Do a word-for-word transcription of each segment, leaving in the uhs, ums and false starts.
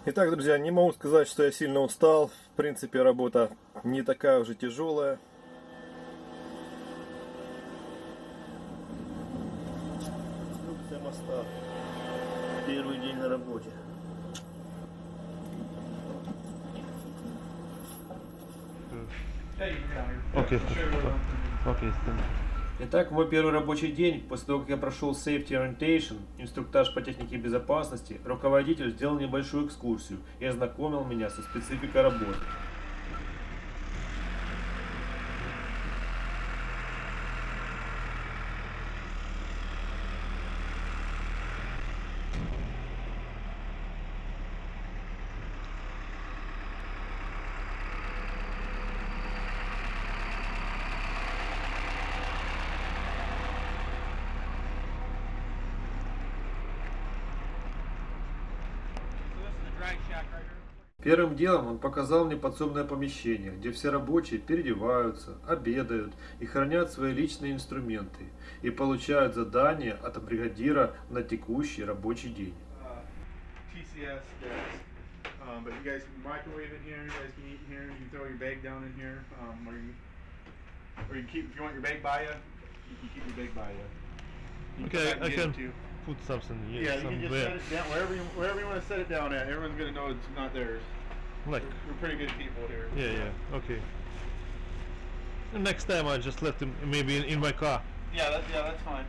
Итак, друзья, не могу сказать, что я сильно устал. В принципе, работа не такая уже тяжелая. Конструкция моста. Первый день на работе. Окей, окей, Итак, мой первый рабочий день, после того, как я прошел Safety Orientation, инструктаж по технике безопасности, руководитель сделал небольшую экскурсию и ознакомил меня со спецификой работы. Первым делом он показал мне подсобное помещение, где все рабочие переодеваются, обедают и хранят свои личные инструменты и получают задания от бригадира на текущий рабочий день. T C S desk. Um, but you guys can microwave in here. You guys can eat in here. You can throw your bag down in here, um, or you, or you can keep if you want your bag by you. You can keep your bag by you. You Okay, come back I and get can it too. put something. Yeah, you can just somewhere. set it down wherever you wherever you want to set it down at. Everyone's gonna know it's not theirs. Like, We're pretty good people here. yeah, yeah, okay. And next time I just left him maybe in, in my car. Yeah, that, yeah, that's fine.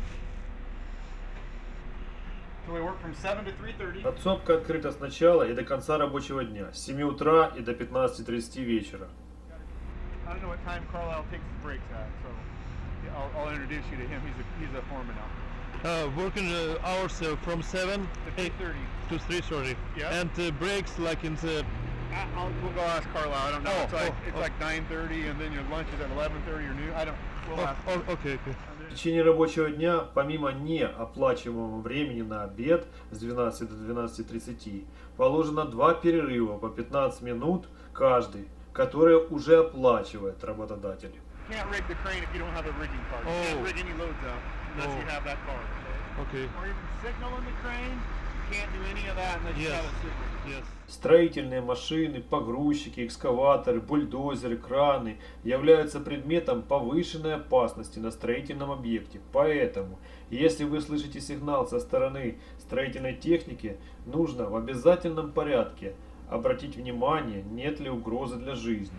So we work from seven to three thirty. Подсобка открыта с начала и до конца рабочего дня, с семи утра и до пятнадцати тридцати вечера. I don't know what time Carlisle takes his breaks at, so yeah, I'll, I'll introduce you to him. He's a he's a foreman now. Uh, working uh, hours uh, from seven To three thirty. to three thirty. Yeah. And uh, breaks like in the... I'll we'll go ask Carlisle. I don't know. Oh, it's like oh, it's oh. like nine thirty, and then your lunch is at eleven thirty or noon. I don't. We'll Oh, ask. oh, okay, okay. В течение рабочего дня, помимо неоплачиваемого времени на обед с двенадцати до двенадцати тридцати, положено два перерыва по пятнадцать минут каждый, которые уже оплачивает работодатель. You can't rig the crane if you don't have a rigging card. You Oh. can't rig any loads out unless you Oh. have that card. Okay. Or even signaling the crane. You can't do any of that unless you Yes. have a signal. Yes. Строительные машины, погрузчики, экскаваторы, бульдозеры, краны являются предметом повышенной опасности на строительном объекте. Поэтому, если вы слышите сигнал со стороны строительной техники, нужно в обязательном порядке обратить внимание, нет ли угрозы для жизни.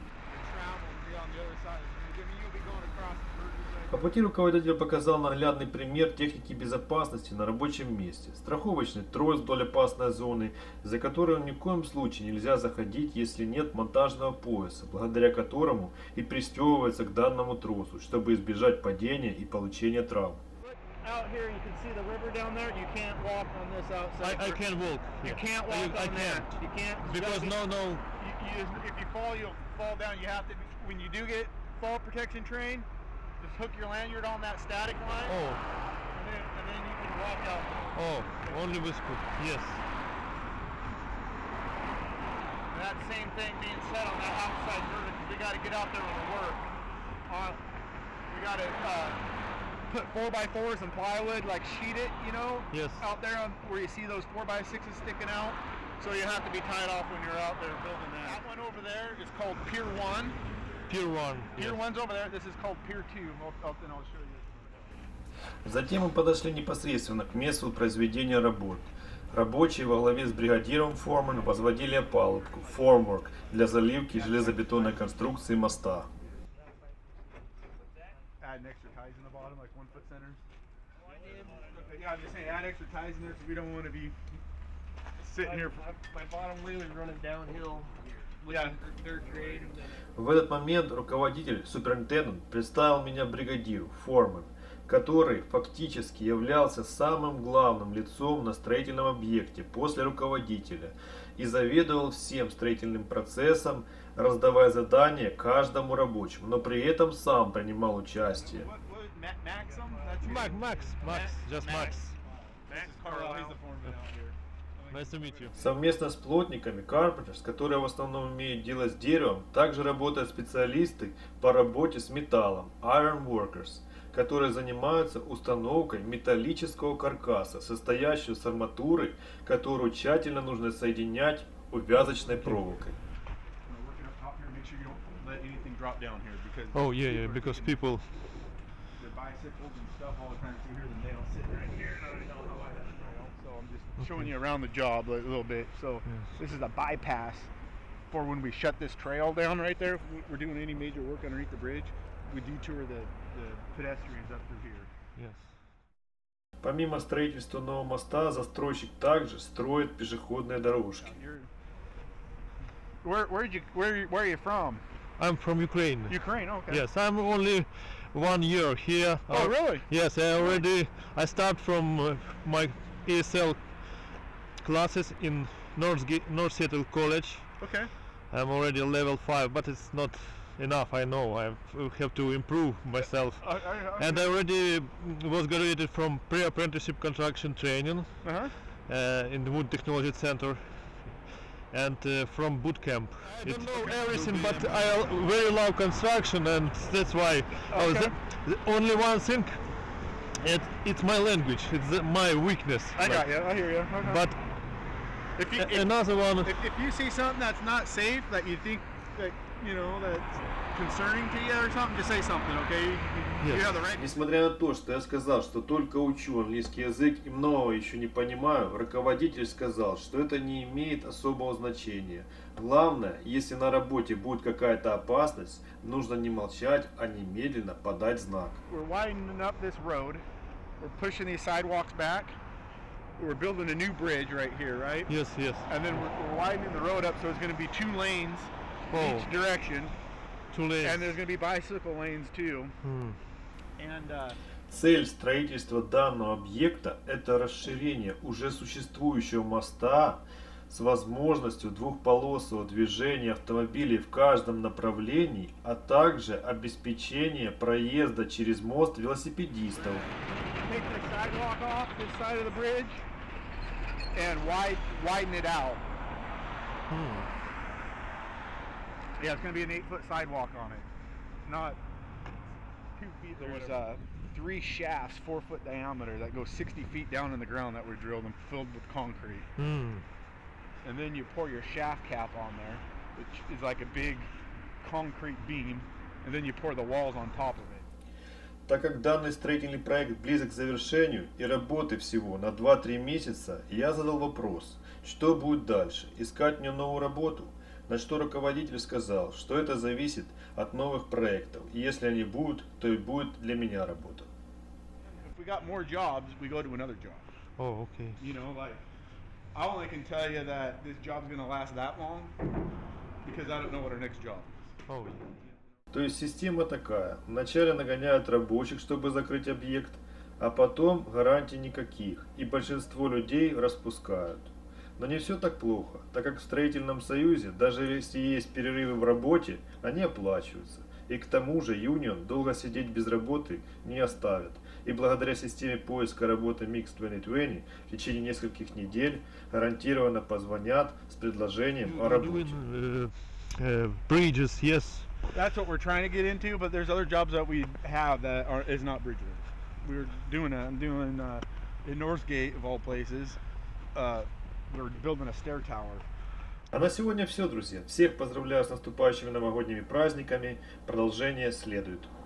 По пути руководитель показал наглядный пример техники безопасности на рабочем месте. Страховочный трос вдоль опасной зоны, за которую ни в коем случае нельзя заходить, если нет монтажного пояса, благодаря которому и пристегивается к данному тросу, чтобы избежать падения и получения травм. Out here, you can see the river down there. You can't walk on this outside. I, I can walk. You yeah. can't walk I, I on can't. that. You can't Because no, no. You, you just, if you fall, you'll fall down. You have to. When you do get fall protection trained, just hook your lanyard on that static line, Oh, and then and then you can walk out. oh, only with foot. Yes. And that same thing being said on that outside river, because we got to get out there with the work. Uh, we got to uh, put four by fours and plywood, like sheet it, you know, Yes. out there on, where you see those four by sixes sticking out. So you have to be tied off when you're out there building that. That one over there is called Pier One. Pier one. Pier Yes. One's over there. This is called Pier Two. I'll, I'll, then I'll show you. Затем мы подошли непосредственно к месту произведения работ. Рабочие во главе с бригадиром Foreman возводили опалубку Formwork для заливки железобетонной конструкции моста. Add an extra ties in the bottom, like one foot centers. Okay, yeah, I'm just saying, add extra ties in there because we don't want to be sitting here. For, My bottom wheel is running downhill. Yeah. Third grade. В этот момент руководитель, суперинтендант, представил меня бригадиру Foreman, который фактически являлся самым главным лицом на строительном объекте после руководителя и заведовал всем строительным процессом, раздавая задания каждому рабочему, но при этом сам принимал участие. what, what, Ma- Maxim? That's your Max, Max, Max, just Max. Max Carlisle. He's the foreman out here. Nice to meet you. Совместно с плотниками Carpenters, которые в основном имеют дело с деревом, также работают специалисты по работе с металлом Iron Workers, которые занимаются установкой металлического каркаса, состоящего из арматуры, которую тщательно нужно соединять увязочной проволокой. You know, working up top here, make sure you don't let anything drop down here because Oh yeah, yeah, people are because taking people. their bicycles and stuff all the time. See here the nail sitting right here. and I don't know how I have the nail. So I'm just showing you around the job a little bit. So this is a bypass for when we shut this trail down right there. If we're doing any major work underneath the bridge, we detour the, the pedestrians up through here. Yes. Помимо строительства нового моста, застройщик также строит пешеходные дорожки. You're, where where you where where are you from? I'm from Ukraine. Ukraine. Okay. Yes, I'm only one year here. Oh Uh, really? Yes, I already. I start from uh, my E S L classes in North Ge- North Seattle College. Okay. I'm already level five, but it's not enough. I know I have to improve myself. I, I, And I already was graduated from pre-apprenticeship construction training uh huh. uh, in the Wood Technology Center and uh, from boot camp. I don't know everything, but I al- very love construction, and that's why. Oh, Okay. the, the only one thing, it, it's my language. It's uh, my weakness. I got Like, you. I hear you. Okay. But if you a- if, another one. if, if you see something that's not safe that you think that you know that's concerning to you or something, just say something. Okay. You, you, you Yes. have the right. Несмотря на то, что я сказал, что только учу английский язык и многого еще не понимаю, руководитель сказал, что это не имеет особого значения. Главное, если на работе будет какая-то опасность, нужно не молчать, а немедленно подать знак. We're widening up this road. We're pushing these sidewalks back. We're building a new bridge right here, right? Yes, yes. And then we're, we're widening the road up so it's going to be two lanes Oh, each direction, too late. and there's going to be bicycle lanes too. Hmm. And uh, Цель строительства данного объекта – это расширение уже существующего моста с возможностью двухполосного движения автомобилей в каждом направлении, а также обеспечение проезда через мост велосипедистов. take the sidewalk off this side of the bridge and wide, widen it out. Hmm. Yeah, it's going to be an eight-foot sidewalk on it, not two feet. There's uh, three shafts, four-foot diameter, that go sixty feet down in the ground that were drilled and filled with concrete. Hmm. And then you pour your shaft cap on there, which is like a big concrete beam, and then you pour the walls on top of it. Так как данный строительный проект близок к завершению и работы всего на два-три месяца, я задал вопрос, что будет дальше, искать мне новую работу? На что руководитель сказал, что это зависит от новых проектов, и если они будут, то и будет для меня работа. If we got more jobs, we go to another job. Oh, okay. You know, like, I only can tell you that this job's gonna last that long because I don't know what our next job is. Oh, yeah. То есть система такая, вначале нагоняют рабочих, чтобы закрыть объект, а потом гарантий никаких, и большинство людей распускают. Но не все так плохо, так как в строительном союзе, даже если есть перерывы в работе, они оплачиваются. И к тому же Union долго сидеть без работы не оставит. И благодаря системе поиска работы Mix двадцать двадцать в течение нескольких недель гарантированно позвонят с предложением о We're работе. doing uh, uh, bridges, yes. That's what we're trying to get into, but there's other jobs that we have that are is not bridge work. We're doing a, I'm doing uh, in Northgate of all places. Uh, we're building a stair tower. А на сегодня все, друзья. Всех поздравляю с наступающими новогодними праздниками. Продолжение следует.